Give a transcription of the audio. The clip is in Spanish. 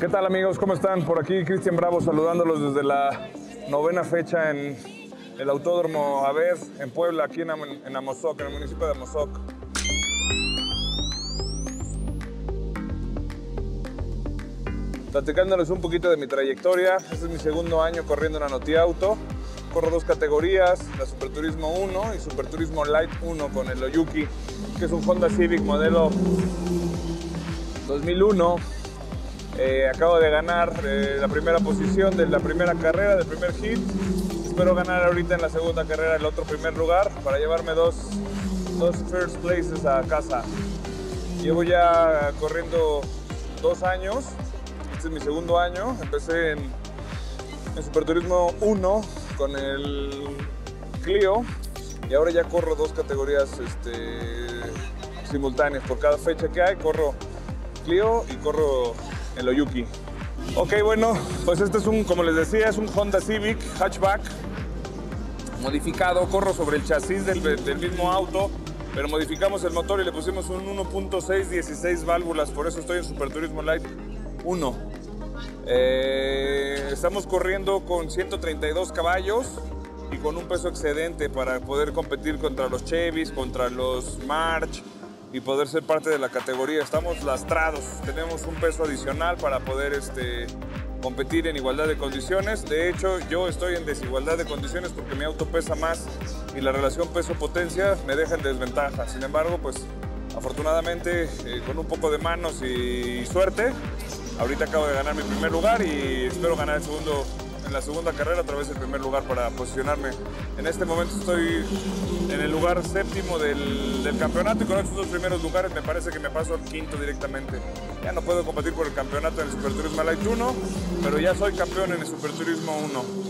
¿Qué tal, amigos? ¿Cómo están? Por aquí Cristian Bravo saludándolos desde la 9ª fecha en el Autódromo Aved en Puebla, aquí en Amozoc, en el municipio de Amozoc. Platicándoles un poquito de mi trayectoria. Este es mi segundo año corriendo en Anoti Auto. Corro dos categorías, la Super Turismo 1 y Super Turismo Light 1 con el Oyuki, que es un Honda Civic modelo 2001. Acabo de ganar la primera posición de la primera carrera, del primer hit. Espero ganar ahorita en la segunda carrera el otro primer lugar para llevarme dos first places a casa. Llevo ya corriendo 2 años. Este es mi segundo año. Empecé en Super Turismo 1 con el Clio y ahora ya corro 2 categorías simultáneas. Por cada fecha que hay corro Clio y corro el Oyuki. Ok, bueno, pues este es como les decía, es un Honda Civic hatchback modificado. Corro sobre el chasis del mismo auto, pero modificamos el motor y le pusimos un 1.6 16 válvulas, por eso estoy en Super Turismo Light 1. Estamos corriendo con 132 caballos y con un peso excedente para poder competir contra los Chevys, contra los March y poder ser parte de la categoría. Estamos lastrados, tenemos un peso adicional para poder competir en igualdad de condiciones. De hecho, yo estoy en desigualdad de condiciones porque mi auto pesa más y la relación peso-potencia me deja en desventaja. Sin embargo, pues afortunadamente con un poco de manos y suerte, ahorita acabo de ganar mi primer lugar y espero ganar en la segunda carrera otra vez el primer lugar para posicionarme. En este momento estoy en el lugar 7º del campeonato y con estos 2 primeros lugares me parece que me paso al 5º directamente. Ya no puedo competir por el campeonato en el Super Turismo Light 1, pero ya soy campeón en el Super Turismo 1.